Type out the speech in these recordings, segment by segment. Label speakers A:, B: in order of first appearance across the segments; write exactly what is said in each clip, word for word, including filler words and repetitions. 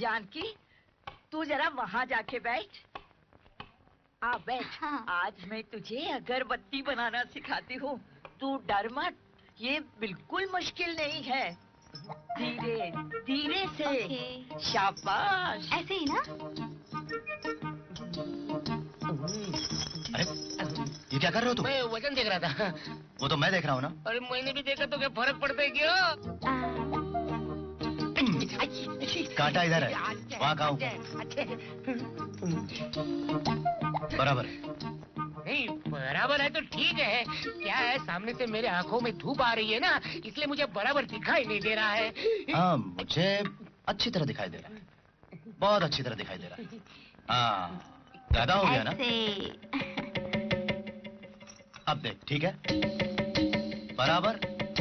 A: जानकी, तू जरा वहाँ जाके बैठ। आ बैठ।
B: हाँ।
A: आज मैं तुझे अगरबत्ती बनाना सिखाती हूँ। तू डर मत, ये बिल्कुल मुश्किल नहीं है। धीरे धीरे से।
B: ओके।
A: शाबाश।
B: ऐसे ही ना?
C: अरे ये क्या कर रहे हो तुम?
D: मैं वजन देख रहा था।
C: वो तो मैं देख रहा हूँ ना।
D: अरे मैंने भी देखा तो क्या फर्क पड़ता है क्यों?
C: कांटा इधर है, वहाँ खाओ। बराबर
D: नहीं, बराबर है तो ठीक है। क्या है, सामने से मेरे आंखों में धूप आ रही है ना, इसलिए मुझे बराबर दिखाई नहीं दे रहा है।
C: हाँ, मुझे अच्छी तरह दिखाई दे रहा है, बहुत अच्छी तरह दिखाई दे रहा है। हाँ, ज्यादा हो गया ना? अब देख, ठीक है? बराबर?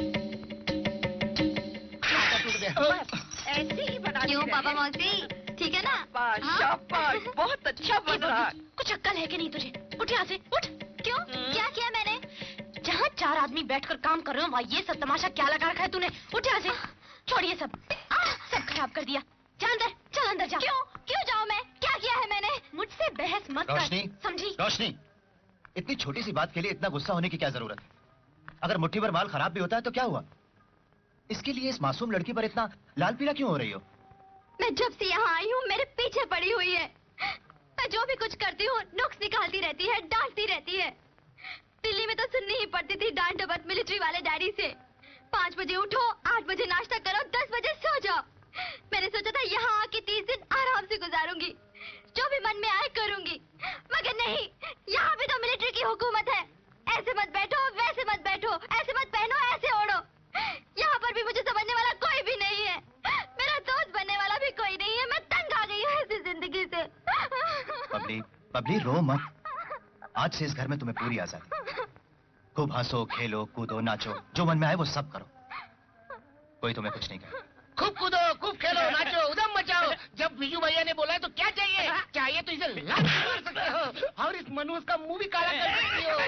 A: ऐसे ही बना।
B: क्यों पापा मौसी, ठीक है ना?
A: शाबाश, बहुत अच्छा बन रहा।
E: कुछ अक्ल है कि नहीं तुझे? उठ यहाँ से, उठ।
B: क्यों? क्या किया मैंने?
E: जहाँ चार आदमी बैठकर काम कर रहे हो, वहाँ ये सब तमाशा क्या लगा रखा है तूने? उठ यहाँ से, छोड़िए सब। सब खराब कर दिया। जा अंदर, चल अंदर जा।
B: क्यों? क्यों जाऊँ मैं? क्या किया है मैंने?
E: मुझसे बहस मत कर।
C: रोशनी,
E: समझी?
C: रोशनी, इतनी छोटी सी बात के लिए इतना गुस्सा होने की क्या जरूरत है? अगर मुट्ठी भर माल खराब भी होता है तो क्या हुआ? इसके लिए इस मासूम लड़की पर इतना लाल पीला क्यों हो रही हो?
B: मैं जब से यहाँ आई हूँ मेरे पीछे पड़ी हुई है। मैं जो भी कुछ करती हूँ नुक्स निकालती रहती है, डांटती रहती है। दिल्ली में तो सुननी ही पड़ती थी डांट डपट मिलिट्री वाले डैडी से। पाँच बजे उठो, आठ बजे नाश्ता करो, दस बजे सो जाओ। मैंने सोचा था यहाँ आके तीस दिन आराम से गुजारूंगी, जो भी मन में आए करूंगी, मगर नहीं, यहाँ भी तो मिलिट्री की हुकूमत है। ऐसे मत बैठो, वैसे मत बैठो, ऐसे मत पहनो, ऐसे ओढ़ो। यहाँ पर भी मुझे समझने वाला कोई भी नहीं है, मेरा दोस्त बनने वाला भी कोई नहीं है। मैं तंग आ गई हूँ ऐसी जिंदगी से।
C: बबली, बबली रो मत। आज से इस घर में तुम्हें पूरी आजादी। खूब हंसो, खेलो, कूदो, नाचो, जो मन में आए वो सब करो। कोई तुम्हें कुछ नहीं कहे।
D: खूब कूदो, खूब खेलो, नाचो, उधम मचाओ। जब बीजू भैया ने बोला है तो क्या चाहिए? चाहिए तो इसे लात मार सकते हो और इस मनुष्य का मुंह भी काला कर सकती हो।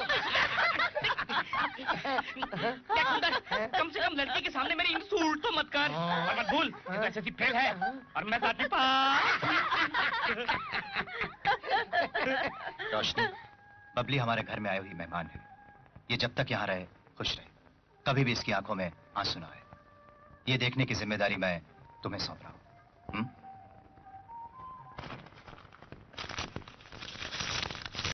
F: क्या सुंदर, कम से कम लड़की के सामने मेरी इंसल्ट तो मत कर। और मत भूल, ये तो एसएससी फेल है और मैं साथ में पास।
C: रोशनी, बबली हमारे घर में आई हुई मेहमान है। ये जब तक यहाँ रहे खुश रहे, कभी भी इसकी आंखों में आंसू ना आए, ये देखने की जिम्मेदारी मैं तुम्हें सौंप रहा हूँ।